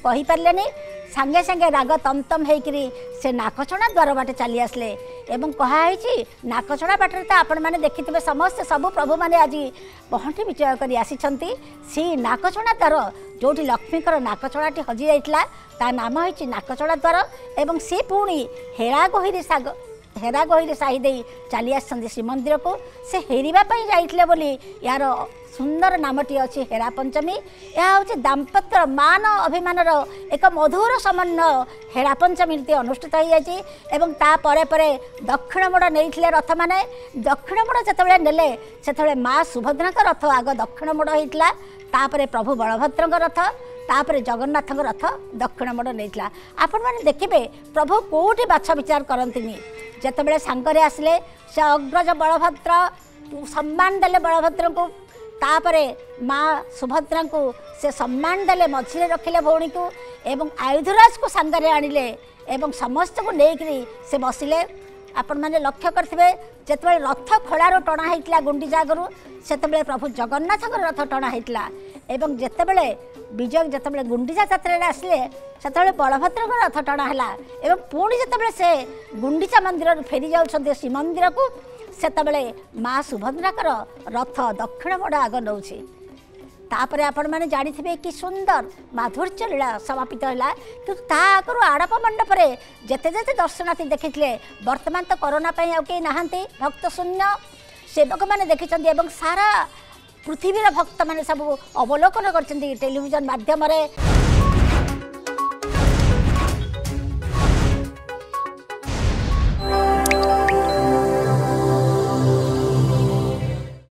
कही पारे सांगे सांगे राग तमतम होकर से नाकछड़ा द्वार बाटे चली आसले एवं कहाई नाकछड़ा बाटर तो आपण मैंने देखिथे समस्ते सबू प्रभु मैंने आज पहंटी विजय कर सी नाकछड़ा द्वार जो लक्ष्मीकर नाकछड़ाटी हजि जाइला ता नाम होइछि नाकछड़ा द्वार एवं सी पुणी हेरा गहिरी साही दे चली आसछन्ति श्रीमंदिर को से हेरिबा पई जाइथिले बोली यार सुंदर नामटी अच्छी हेरा पंचमी यह हूँ दाम्पत्य मान अभिमान एक मधुर समन्वय हेरा पंचमी अनुष्ठित हो जाए दक्षिण मोड़ नहीं रथ माने दक्षिण मोड़ जिते नेले से माँ सुभद्रा रथ आग दक्षिण मोड़ होता तापर प्रभु बलभद्र रथ तापर जगन्नाथ रथ दक्षिण मोड़ नहीं आपण मैंने देखिए प्रभु कौटी बाछ विचार करती जिते सांगरे आसिले से अग्रज बलभद्र सम्मान देले बलभद्र को तापरे माँ सुभद्रा को से सम्मान देले मझिरे रखिले भौणी को एवं आयुधराज को सांगरे आनिले एवं समस्त को लेकरी से बसिले आपण मैंने लक्ष्य करथिबे जेतबे रथ खड़ारो टणा होइतला गुंडीचा आगरु सेतबे प्रभु जगन्नाथ रथ टणा होइतला एवं जेतबे विजय जेतबे गुंडीचा यात्रा आसिले सेतबे बलभद्र रथ टणा हला एवं पुणी जेतबे से गुंडीचा मंदिर फेरी जाउछन्ते श्रीमंदिर को सेतबे माँ सुभद्राकर रथ दक्षिण मोड़ आग नौ तापर आपण मैंने जानी कि सुंदर माधुर्य लीला समापित है कि आगु आड़प मंडप जेते जेते दर्शनार्थी देखी वर्तमान तो कोरोना कई नहांती भक्त शून्य सेवक मैंने देखी सारा पृथ्वीर भक्त मैंने सब अवलोकन कर टेलीविजन माध्यम